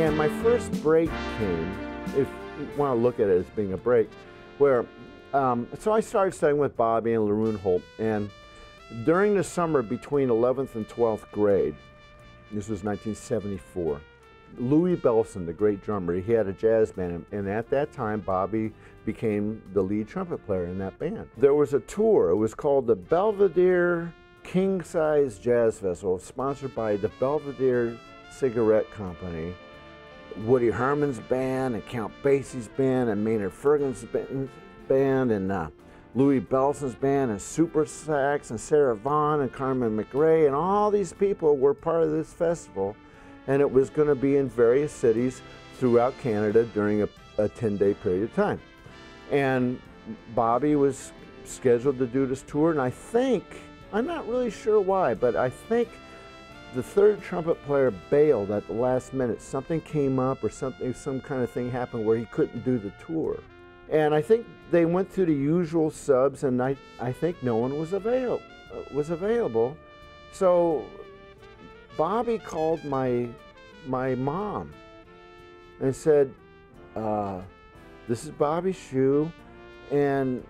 And my first break came, if you want to look at it as being a break, where, so I started studying with Bobby and Laroon Holt, and during the summer between 11th and 12th grade, this was 1974, Louis Bellson, the great drummer, he had a jazz band, and at that time, Bobby became the lead trumpet player in that band. There was a tour, it was called the Belvedere King Size Jazz Festival, sponsored by the Belvedere Cigarette Company, Woody Herman's band, and Count Basie's band, and Maynard Ferguson's band, and Louis Bellson's band, and Super Sax, and Sarah Vaughan, and Carmen McRae, and all these people were part of this festival, and it was going to be in various cities throughout Canada during a 10-day period of time. And Bobby was scheduled to do this tour, and I think, I'm not really sure why, but I think the third trumpet player bailed at the last minute. Something came up or something, some kind of thing happened where he couldn't do the tour. And I think they went through the usual subs, and I think no one was available. So Bobby called my mom and said, this is Bobby Shue, and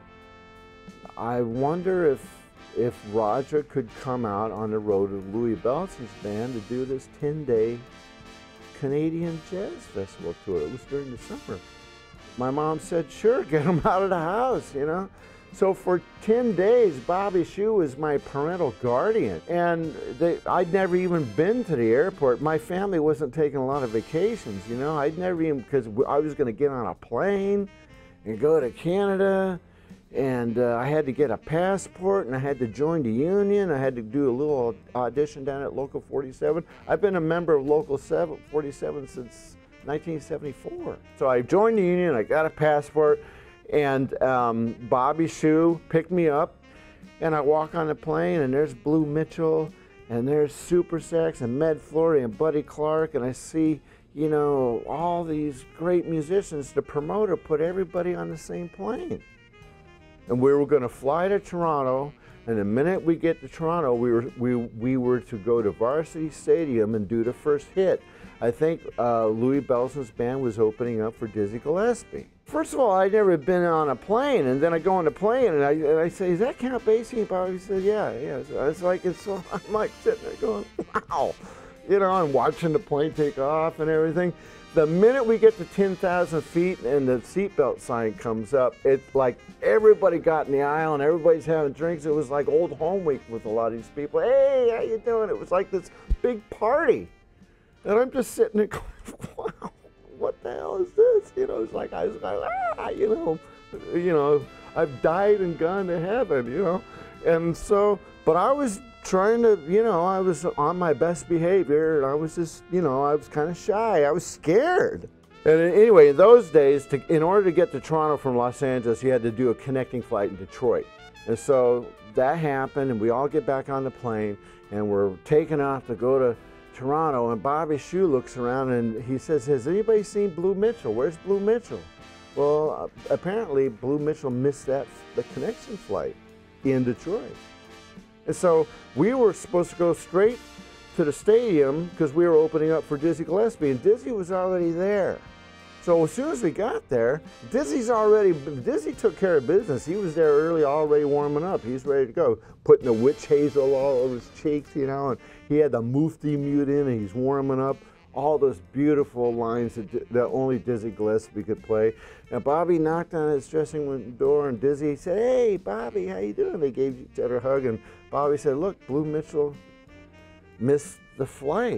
I wonder if Roger could come out on the road with Louis Bellson's band to do this 10-day Canadian Jazz Festival tour. It was during the summer. My mom said, sure, get him out of the house, you know. So for 10 days, Bobby Shue was my parental guardian. And I'd never even been to the airport. My family wasn't taking a lot of vacations, you know. I'd never even, because I was going to get on a plane and go to Canada. And I had to get a passport, and I had to join the union. I had to do a little audition down at Local 47. I've been a member of Local 47 since 1974. So I joined the union, I got a passport, and Bobby Shue picked me up, and I walk on the plane, and there's Blue Mitchell, and there's Super Sax, and Med Flory, and Buddy Clark, and I see, you know, all these great musicians. The promoter put everybody on the same plane. And we were going to fly to Toronto, and the minute we get to Toronto, we were to go to Varsity Stadium and do the first hit. I think Louis Bellson's band was opening up for Dizzy Gillespie. First of all, I'd never been on a plane, and then I go on the plane, and I say, is that Count Basie? And Bobby said, yeah. It's like, I'm like sitting there going, wow. You know, I'm watching the plane take off and everything. The minute we get to 10,000 feet and the seatbelt sign comes up, it's like everybody got in the aisle and everybody's having drinks. It was like old home week with a lot of these people. Hey, how you doing? It was like this big party. And I'm just sitting there going, wow, what the hell is this? You know, it's like, I was like, you know, I've died and gone to heaven, you know. And so, but I was trying to, you know, I was on my best behavior, and I was just, you know, I was kind of shy. I was scared. And anyway, in those days, in order to get to Toronto from Los Angeles, you had to do a connecting flight in Detroit. And so that happened, and we all get back on the plane, and we're taking off to go to Toronto, and Bobby Shue looks around, and he says, has anybody seen Blue Mitchell? Where's Blue Mitchell? Well, apparently Blue Mitchell missed the connection flight in Detroit. And so we were supposed to go straight to the stadium because we were opening up for Dizzy Gillespie, and Dizzy was already there. So as soon as we got there, Dizzy took care of business. He was there early, already warming up. He's ready to go, putting the witch hazel all over his cheeks, you know, and he had the mufti mute in, and he's warming up all those beautiful lines that only Dizzy Gillespie could play. And Bobby knocked on his dressing room door, and Dizzy said, hey, Bobby, how you doing? They gave each other a hug, and Bobby said, look, Blue Mitchell missed the flight.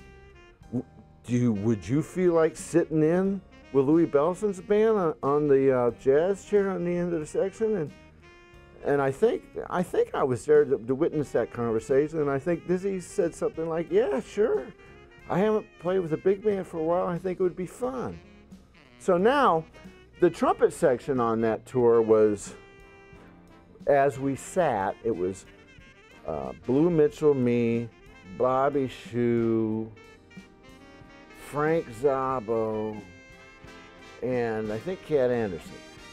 Would you feel like sitting in with Louis Bellson's band on the jazz chair on the end of the section? And I think I was there to witness that conversation, and I think Dizzy said something like, yeah, sure. I haven't played with a big band for a while. I think it would be fun. So now, the trumpet section on that tour was, as we sat, it was Blue Mitchell, me, Bobby Shue, Frank Szabo, and I think Cat Anderson.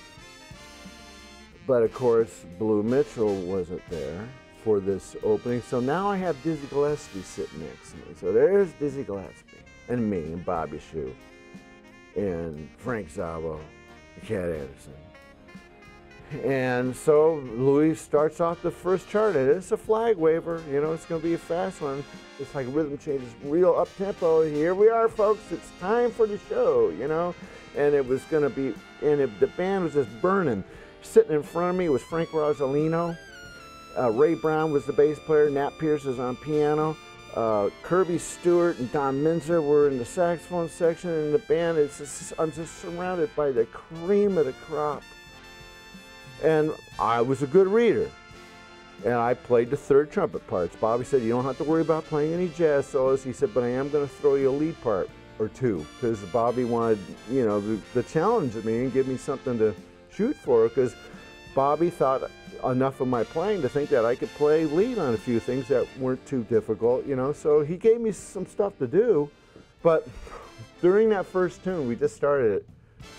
But of course, Blue Mitchell wasn't there for this opening. So now I have Dizzy Gillespie sitting next to me. So there's Dizzy Gillespie. and me and Bobby Shue and Frank Zabo and Cat Anderson. And so Louis starts off the first chart, and it's a flag waver. You know, it's going to be a fast one. It's like rhythm changes, real up tempo. Here we are, folks. It's time for the show. You know, and it was going to be, the band was just burning. Sitting in front of me was Frank Rosalino. Ray Brown was the bass player. Nat Pierce is on piano. Kirby Stewart and Don Minzer were in the saxophone section, and the band is just, I'm just surrounded by the cream of the crop. And I was a good reader, and I played the third trumpet parts. Bobby said, you don't have to worry about playing any jazz solos. He said, but I am going to throw you a lead part or two, because Bobby wanted, you know, the challenge of me and give me something to shoot for, because Bobby thought enough of my playing to think that I could play lead on a few things that weren't too difficult, you know. So he gave me some stuff to do, but during that first tune, we just started it.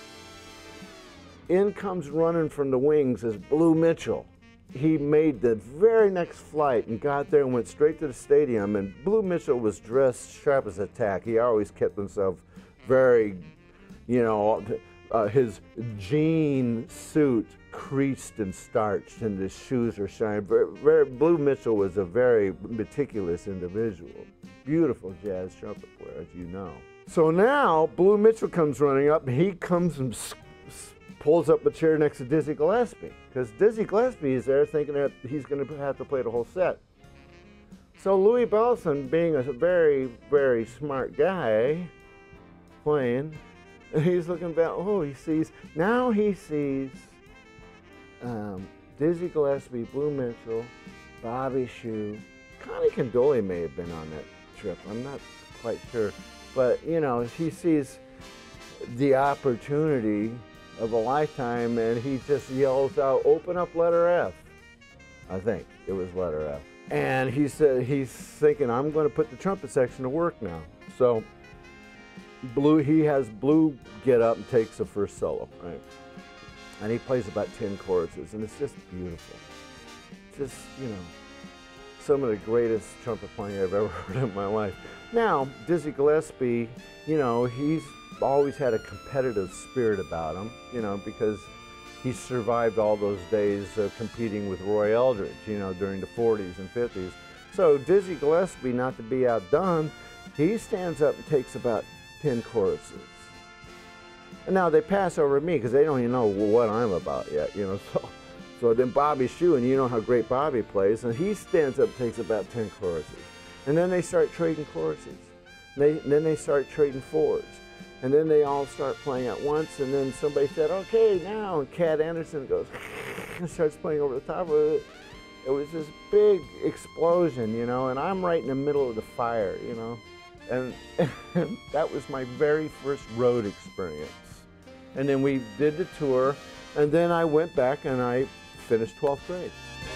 In comes running from the wings is Blue Mitchell. He made the very next flight and got there and went straight to the stadium, and Blue Mitchell was dressed sharp as a tack. He always kept himself very, you know, his jean suit creased and starched, and his shoes are shining. Blue Mitchell was a very meticulous individual. Beautiful jazz trumpet player, as you know. So now Blue Mitchell comes running up, and he comes and pulls up a chair next to Dizzy Gillespie, because Dizzy Gillespie is there thinking that he's going to have to play the whole set. So Louis Bellson, being a very, very smart guy, playing, he's looking back, oh, he sees Dizzy Gillespie, Blue Mitchell, Bobby Shue. Connie Condoli may have been on that trip, I'm not quite sure. But, you know, he sees the opportunity of a lifetime, and he just yells out, open up letter F. I think it was letter F. And he said, he's thinking, I'm going to put the trumpet section to work now. So he has Blue get up and takes the first solo, right? And he plays about 10 choruses, and it's just beautiful. Just, you know, some of the greatest trumpet playing I've ever heard in my life. Now, Dizzy Gillespie, you know, he's always had a competitive spirit about him, you know, because he survived all those days competing with Roy Eldridge, you know, during the 40s and 50s. So Dizzy Gillespie, not to be outdone, he stands up and takes about 10 choruses. And now they pass over me because they don't even know what I'm about yet, you know. So then Bobby Shue, and you know how great Bobby plays, and he stands up and takes about 10 choruses. And then they start trading choruses. Then they start trading fours. And then they all start playing at once, and then somebody said, okay, now, and Cat Anderson goes and starts playing over the top of it. It was this big explosion, you know, and I'm right in the middle of the fire, you know. And that was my very first road experience. And then we did the tour, and then I went back and I finished 12th grade.